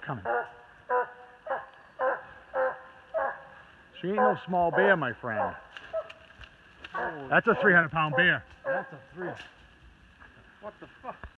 coming. She ain't no small bear, my friend. That's a 300-pound bear. That's a 3. What the fuck?